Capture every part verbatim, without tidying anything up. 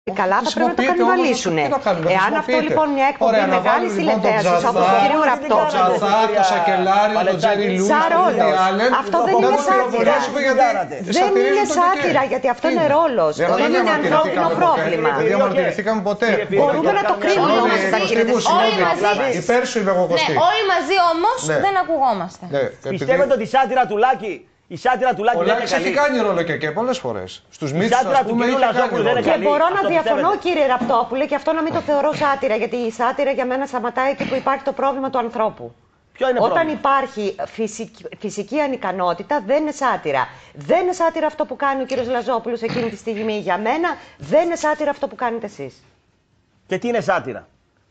Καλά, θα πρέπει να το κανιβαλίσουν. Εάν αυτό λοιπόν μια εκπομπή μεγάλη τηλεθέαση όπω του κυρίου Ραπτόπουλου. Το Τζαθά, το Σακελάρη, το Τζέρι Λου, το Άλεν. Αυτό δεν είναι σάτυρα. Δεν είναι σάτυρα γιατί αυτό είναι ρόλο. Δεν είναι ανθρώπινο πρόβλημα. Δεν διαμαρτυρηθήκαμε ποτέ. Μπορούμε να το κρίνουμε όμω τα κύριε. Υπέρ σου είμαι εγώ Κωστή. Όλοι μαζί όμω δεν ακουγόμαστε. Πιστεύετε ότι η σάτυρα του Λάκη. Η σάτυρα του Λάκη δεν είναι καλή. Έχει κάνει ρόλο και, και πολλές φορές. Στους μύθους, ας πούμε, έχει κάνει ρόλο. Και μπορώ να διαφωνώ, κύριε Ραπτόπουλε, και αυτό να μην το θεωρώ σάτυρα, γιατί η σάτυρα για μένα σταματάει εκεί που υπάρχει το πρόβλημα του ανθρώπου. Ποιο είναι Όταν πρόβλημα? υπάρχει φυσική, φυσική ανικανότητα, δεν είναι σάτυρα. Δεν είναι σάτυρα αυτό που κάνει ο κύριος Λαζόπουλος εκείνη τη στιγμή για μένα. Δεν είναι σάτυρα αυτό που κάνετε εσείς. Και τι είναι σάτυρα?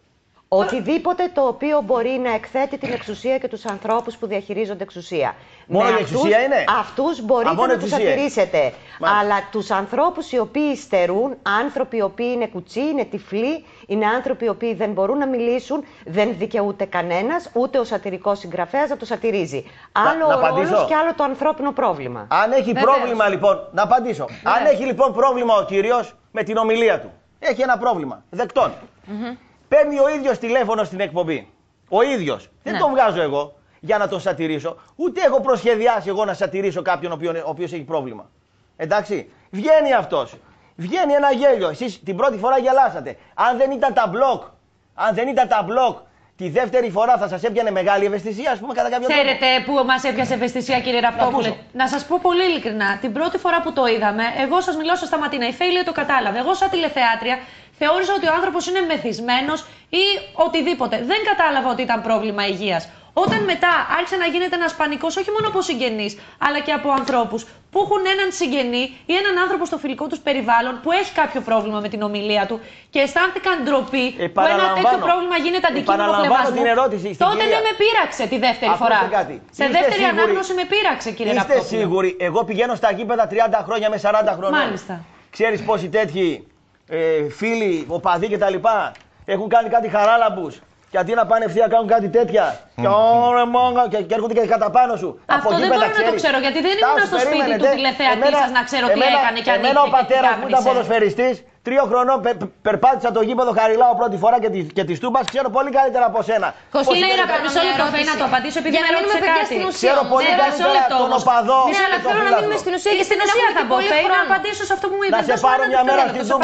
Οτιδήποτε το οποίο μπορεί να εκθέτει την εξουσία και τους ανθρώπους που διαχειρίζονται εξουσία. Μόνο η αυτούς, εξουσία είναι? Αυτούς μπορείτε Α, να τους σατυρίσετε. Αλλά τους ανθρώπους οι οποίοι υστερούν, άνθρωποι οι οποίοι είναι κουτσοί, είναι τυφλοί, είναι άνθρωποι οι οποίοι δεν μπορούν να μιλήσουν, δεν δικαιούται κανένας, ούτε ο σατυρικός συγγραφέας να το σατυρίζει. Άλλο να, ο ρόλος και άλλο το ανθρώπινο πρόβλημα. Αν έχει Βεβαίως. πρόβλημα λοιπόν, να απαντήσω. Βεβαίως. Αν έχει λοιπόν πρόβλημα ο κύριος με την ομιλία του, έχει ένα πρόβλημα, δεκτών. Mm-hmm. Παίρνει ο ίδιος τηλέφωνο στην εκπομπή. Ο ίδιος. Ναι. Δεν τον βγάζω εγώ για να τον σατυρίσω. Ούτε έχω προσχεδιάσει εγώ να σατυρίσω κάποιον ο οποίος έχει πρόβλημα. Εντάξει. Βγαίνει αυτός. Βγαίνει ένα γέλιο. Εσείς την πρώτη φορά γελάσατε. Αν δεν ήταν τα μπλοκ, αν δεν ήταν τα μπλοκ, τη δεύτερη φορά θα σας έπιανε μεγάλη ευαισθησία, ας πούμε, κατά κάποιο τρόπο. Ξέρετε που μας έπιασε ευαισθησία, κύριε Ραπτόπουλε? Να, να σας πω πολύ ειλικρινά. Την πρώτη φορά που το είδαμε, εγώ σας μιλάω στο Σταματίνα. Η Φέηλια το κατάλαβε. Εγώ, σαν τηλεθεάτρια, θεώρησα ότι ο άνθρωπος είναι μεθυσμένος ή οτιδήποτε. Δεν κατάλαβα ότι ήταν πρόβλημα υγείας. Όταν μετά άρχισε να γίνεται ένας πανικός, όχι μόνο από συγγενείς, αλλά και από ανθρώπους που έχουν έναν συγγενή ή έναν άνθρωπο στο φιλικό τους περιβάλλον που έχει κάποιο πρόβλημα με την ομιλία του και αισθάνθηκαν ντροπή που ένα τέτοιο πρόβλημα γίνεται αντικείμενο χλευασμού, τότε δεν με πείραξε τη δεύτερη φορά. Σε δεύτερη ανάγνωση με πείραξε, κύριε Ραπτόπουλε. Είστε σίγουροι? Εγώ πηγαίνω στα γήπεδα τριάντα χρόνια με σαράντα χρονών. Μάλιστα. Ξέρεις πόσοι τέτοιοι ε, φίλοι, οπαδοί κτλ. Έχουν κάνει κάτι χαράλαμπους. Και αντί να πάνε ευθεία κάνουν κάτι τέτοια. Mm. Και, mm. και, και έρχονται και κατά πάνω σου. Αυτό δεν μπορώ να το ξέρω, γιατί δεν ήμουν στο σπίτι του τηλεθεατή σας να ξέρω τι έκανε και αν είχε. Εμένα ο πατέρας μου ήταν ποδοσφαιριστής. Τρία χρονών πε, πε, περπάτησα το γήπεδο Χαριλάου πρώτη φορά και τη, και τη Τούμπας. Ξέρω πολύ καλύτερα από σένα. Κωστή, λέει να κάνω μισό λεπτό να το απαντήσω επειδή με ρώτησε κάτι. Ξέρω πολύ καλύτερα τον οπαδό. Ναι, αλλά θέλω να μείνουμε στην ουσία. Και στην ουσία θα πω. Θέλω να απαντήσω σε αυτό που μου είπες. Να σε πάρω μια μέρα στην Τούμπα.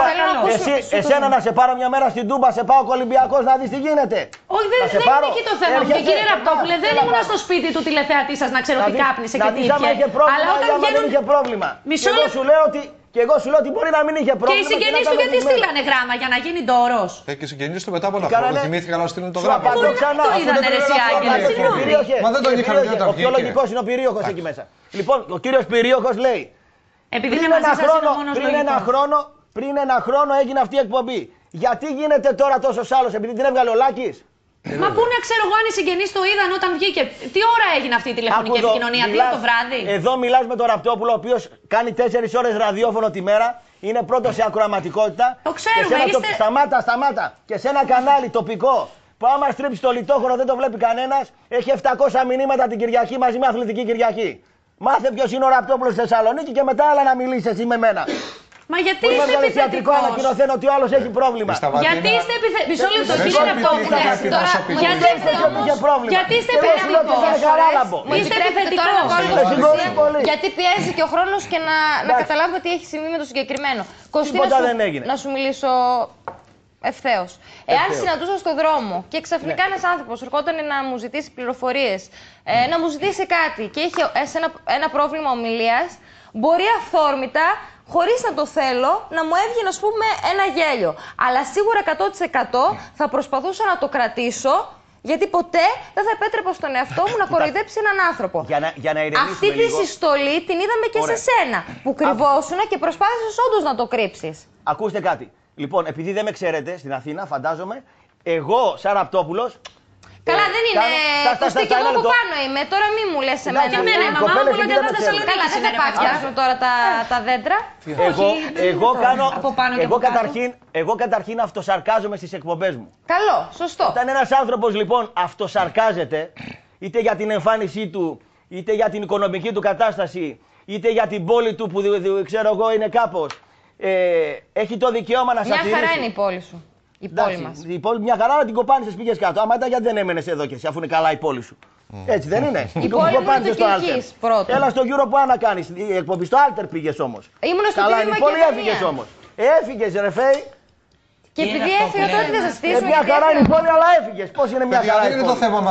Εσένα να σε πάρω μια μέρα στην Τούμπα, σε πάω Ολυμπιακός να δεις τι γίνεται. Όχι, δεν είναι εκεί το θέμα. Και κύριε Ραπτόπουλε, δεν ήμουν στο σπίτι του τηλεθεατή σας να ξέρω τι κάπνισε και τι είχε. Αλλά όταν βγαίνουν. Μισό λεπτό. σου λέω ότι. Και εγώ σου λέω ότι μπορεί να μην είχε πρόβλημα. Και οι συγγενείς του γιατί στείλανε γράμμα για να γίνει ντόρος? Ε, και οι συγγενείς του μετά από ένα χρόνο θυμήθηκαν να στείλουν το γράμμα. Πού το είδανε ρε Άγγελε? Μα δεν τον είχαν δει όταν βγήκε. Ο πιο λογικός είναι ο Πυρίωχος εκεί μέσα. Λοιπόν, ο κύριος Πυρίωχος λέει. Επειδή πριν ένα χρόνο, πριν ένα χρόνο, πριν ένα χρόνο έγινε αυτή η εκπομπή. Γιατί γίνεται τώρα τόσο άλλος? Επειδή την έβγαλε ο Λάκης? Μα πού να ξέρω εγώ αν οι συγγενείς το είδαν όταν βγήκε? Τι ώρα έγινε αυτή η τηλεφωνική επικοινωνία? Δύο το βράδυ? Εδώ μιλάς με τον Ραπτόπουλο, ο οποίος κάνει τέσσερις ώρες ραδιόφωνο τη μέρα. Είναι πρώτος σε ακροαματικότητα. Το ξέρουμε, και είστε... το... Σταμάτα, σταμάτα. Και σε ένα κανάλι τοπικό που άμα στρίψει το λιτόχωρο δεν το βλέπει κανένας, έχει επτακόσια μηνύματα την Κυριακή μαζί με Αθλητική Κυριακή. Μάθε ποιος είναι ο Ραπτόπουλος στη Θεσσαλονίκη και μετά άλλα να μιλήσεις εσύ με μένα. Μα γιατί είστε επιθετικός? Ανακοινωθέν ότι ο άλλος έχει πρόβλημα. Γιατί είστε επιθετικός? Μισό λεπτό, κύριε Ραπτόπουλε. Γιατί είστε επιθετικός? Γιατί είστε επιθετικός? Γιατί πιέζει και ο χρόνος και να καταλάβουμε τι έχει συμβεί με το συγκεκριμένο. Τίποτα δεν έγινε. Να σου μιλήσω ευθέως. Εάν συναντούσα στον δρόμο και ξαφνικά ένας άνθρωπος ερχόταν να μου ζητήσει πληροφορίες, να μου ζητήσει κάτι και είχε ένα πρόβλημα ομιλίας, μπορεί αυθόρμητα, χωρίς να το θέλω, να μου έβγαινε, ας πούμε, ένα γέλιο. Αλλά σίγουρα εκατό τοις εκατό θα προσπαθούσα να το κρατήσω, γιατί ποτέ δεν θα επέτρεπα στον εαυτό μου να κοροϊδέψει έναν άνθρωπο. Για να, για να Αυτή τη λίγο... συστολή την είδαμε και Ωραία. σε σένα, που κρυβόσουνα και προσπάθησες όντως να το κρύψεις. Ακούστε κάτι. Λοιπόν, επειδή δεν με ξέρετε στην Αθήνα, φαντάζομαι, εγώ, σαν Ραπτόπουλος. Καλά, δεν είναι. Κωστή, και εγώ από πάνω είμαι. Τώρα μη μου λες εμένα. Και εμένα, η μαμά μου λέει δεν θα σε Καλά, δεν θα πάθιασουν τώρα τα δέντρα. Εγώ καταρχήν αυτοσαρκάζομαι στις εκπομπές μου. Καλό, σωστό. Όταν ένας άνθρωπος λοιπόν αυτοσαρκάζεται, είτε για την εμφάνισή του, είτε για την οικονομική του κατάσταση, είτε για την πόλη του που ξέρω εγώ είναι κάπως, ε, έχει το δικαίωμα να σας Μια χαρά είναι η πόλη σου. Η πόλη μας. Η πόλη, μια χαρά να την κοπάνησες, πήγες κάτω. Άμα ήταν, γιατί δεν έμενες εδώ και εσύ, αφού είναι καλά η πόλη σου. Mm. Έτσι δεν είναι. Η πόλη μου είναι το Κιλκής πρώτο. Έλα στο Euro που να κάνεις. Η εκπομπή στο Alter πήγες όμως. Ήμουν στο καλά, Τμήμα η πόλη Μακεδονία. έφυγες όμως. Έφυγες ρε Φέη. Και επειδή έφυγα τώρα δεν θα στήσω. Ε, μια χαρά είναι η πόλη, αλλά έφυγες. Πώς είναι μια χαρά η πόλη. Δεν είναι το θέμα μας.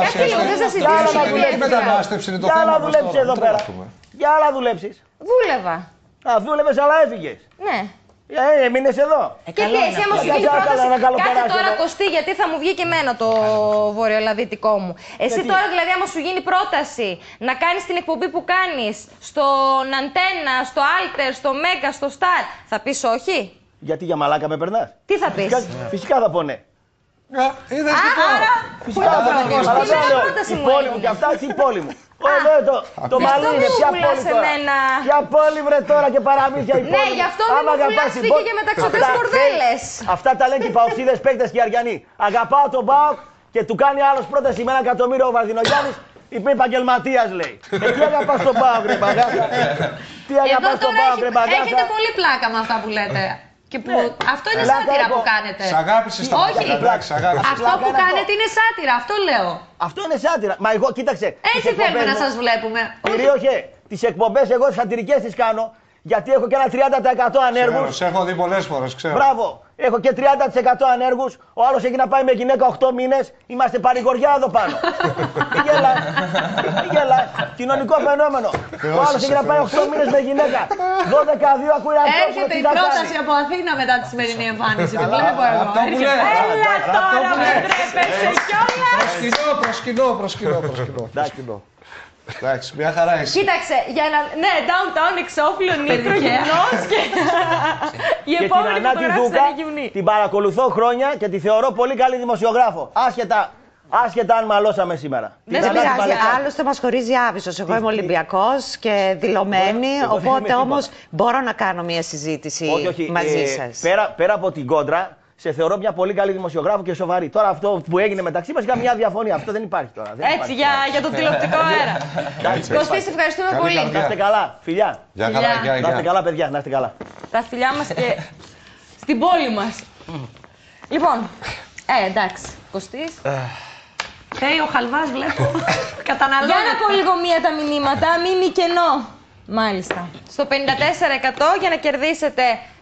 Η μετανάστευση είναι το Για θέμα άλλα μας δουλέψεις τώρα. εδώ πέρα. Για άλλα δουλέψεις. Δούλευα. Α, δούλευες αλλά έφυγες. Ναι. Ε, έμεινες εδώ. Και τι, εσύ άμα σου γίνει πρόταση, κάθε τώρα Κωστή, γιατί θα μου βγει και εμένα το βορειοελλαδίτικό μου. Εσύ τώρα δηλαδή άμα σου γίνει πρόταση να κάνεις την εκπομπή που κάνεις στον Αντένα, στο Alter, στο Mega, στο Star, θα πεις όχι? Γιατί για μαλάκα με περνάς? Τι θα πεις? Φυσικά, φυσικά θα πω ναι. Είδες λοιπόν. Φυσικά θα πω ναι. Αλλά δεν λέω, η πόλη μου και αυτά, η πόλη μου. Εδώ το, το μαλλί είναι, ποια πόλη τώρα. Ποια πόλη βρε τώρα και παραμύθια η πόλη. Ναι, γι' αυτό δεν μου πουλάς φύγε και μεταξωτές κορδέλες. Αυτά τα λένε και οι παοξίδες παίκτες και οι Αριανοί. Αγαπάω τον ΠΑΟΚ και του κάνει άλλος πρόταση με ένα εκατομμύριο ο Βαρδινογιάννης. Είπε επαγγελματίας λέει. Ε, τι αγαπάς τον ΠΑΟΚ ρε μπαγάτα. Τι αγαπάς τον ΠΑΟΚ ρε μπαγάτα. Έχετε πολύ πλάκα με αυτά που λέτε. Και που... ναι. Αυτό είναι Πλάκα σάτυρα έχω. που κάνετε. Σ' αγάπησε στα Όχι. πλάκα. Αυτό που κάνετε είναι σάτυρα, αυτό λέω. Αυτό είναι σάτυρα. Μα εγώ κοίταξε. Έτσι θέλουμε να σας βλέπουμε. Κυρίωχε, τις εκπομπές εγώ σατυρικές τις κάνω. Γιατί έχω και ένα τριάντα τοις εκατό ανέργους. Σε έχω δει πολλές φορές, ξέρω. Μπράβο. Έχω και τριάντα τοις εκατό ανέργους. Ο άλλος έχει να πάει με γυναίκα οκτώ μήνες. Είμαστε παρηγοριά εδώ πάνω. Γέλα. Γέλα. Κοινωνικό φαινόμενο. Ο άλλος έχει να πάει οκτώ μήνες με γυναίκα. δώδεκα δύο ακούει αυτό. Έρχεται η πρόταση από Αθήνα μετά τη σημερινή εμφάνιση. Τη βλέπω εγώ. Αυτό που λέει. Έλα τώρα με τρέπεσαι κιόλας. Προσκυνώ, προσκυνώ, προσκυνώ, προσκυνώ. Εντάξει, μια χαρά είσαι. Κοίταξε, για να. Ναι, downtown εξώφυλλο Νίκρο γυμνός και. Η Και την επόμενη Ανάτη φωτογράφηση Δούκα θα είναι γυμνή. την παρακολουθώ χρόνια και τη θεωρώ πολύ καλή δημοσιογράφο. Άσχετα, άσχετα αν μαλώσαμε σήμερα. Δεν Την σε Ανάτη πειράζει. Παλαιστάκη. Άλλωστε μας χωρίζει άβυσος. Εγώ είμαι Ολυμπιακός και δηλωμένη. Εγώ δεν είμαι Οπότε τίποτα. όμως μπορώ να κάνω μια συζήτηση Όχι, όχι. μαζί ε, σας. Πέρα, πέρα από την κόντρα, σε θεωρώ μια πολύ καλή δημοσιογράφο και σοβαρή. Τώρα αυτό που έγινε μεταξύ μας είχα μια διαφωνία. Αυτό δεν υπάρχει τώρα. Δεν Έτσι, υπάρχει για, τώρα. για τον τηλεοπτικό αέρα. Εντάξει, Κωστή, σε ευχαριστούμε Καλή πολύ. καρδιά. Να είστε καλά, φιλιά. Γεια Φιλιά. χαρά, γεια, Να είστε γεια. καλά, παιδιά, να είστε καλά. Τα φιλιά μας και στην πόλη μας. Λοιπόν, ε, εντάξει, Κωστής. Hey, ο Χαλβάς βλέπω. Για Καταναλώνει. να πω λίγο μία τα μηνύματα, μήμη κενό. Μάλιστα. Στο πενήντα τέσσερα εκατό για να κερδίσετε